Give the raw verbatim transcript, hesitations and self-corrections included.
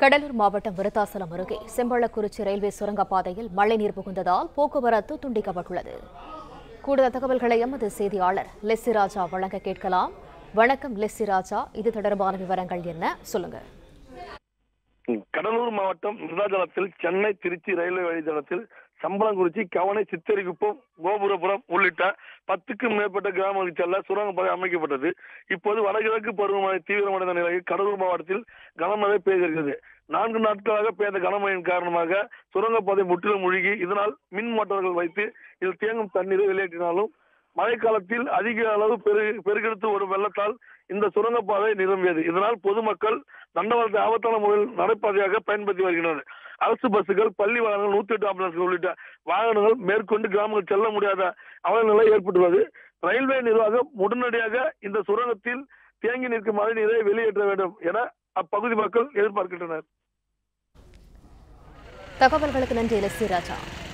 கடலூர் மாவட்டம் விருத்தாசலம் அருகே செம்பள்ளக்குறிச்சி ரயில்வே சுரங்கப்பாதையில் மழைநீர் புகுந்ததால் போக்குவரத்து துண்டிக்கப்பட்டுள்ளது. கூடுதல் தகவல்களை எமது செய்தியாளர் லெஸ்ஸி ராஜா வழங்க கேட்கலாம். வணக்கம் லெஸ்ஸி ராஜா, இது தொடர்பான விவரங்கள் என்ன சொல்லுங்க. கடலூர் மாவட்டம் virudhachalamத்தில் சென்னை திருச்சி ரயில்வே வழித்தடத்தில் சம்பளங்குறிச்சி, கவனை, சித்தரிக்குப்பம், கோபுரபுரம் உள்ளிட்ட பத்துக்கும் மேற்பட்ட கிராமங்களுக்கு செல்ல சுரங்கப்பாதை அமைக்கப்பட்டது. இப்போது வடகிழக்கு பருவமழை தீவிரமடைந்த நிலையில் கடலூர் மாவட்டத்தில் கனமழை பெய்திருக்கிறது. நான்கு நாட்களாக பெய்த கனமழையின் காரணமாக சுரங்கப்பாதை முற்றிலும் மூழ்கி, இதனால் மின் மோட்டார்கள் வைத்து இதில் தேங்கும் தண்ணீரை வெளியேற்றினாலும் மழைக்காலத்தில் அதிக அளவு பெரு பெருக்கெடுத்து வரும் வெள்ளத்தால் இந்த சுரங்கப்பாதை நிரம்பியது. இதனால் பொதுமக்கள் தண்டவாளத்தை ஆபத்தான முறையில் நடைபாதையாக பயன்படுத்தி வருகின்றனர். அரசு பஸ்ஸுகள், பள்ளி வாகனங்கள், நூத்தி எட்டு ஆம்புலன்ஸ்கள் உள்ளிட்ட வாகனங்கள் மேற்கொண்டு கிராமங்கள் செல்ல முடியாத அவல நிலை ஏற்பட்டுள்ளது. ரயில்வே நிர்வாகம் உடனடியாக இந்த சுரங்கத்தில் தேங்கி நிற்கும் மழை நீரை வெளியேற்ற வேண்டும் என அப்பகுதி மக்கள் எதிர்பார்க்கின்றனர். தகவல்களுக்கு நன்றி லெஸ்ஸி ராஜா.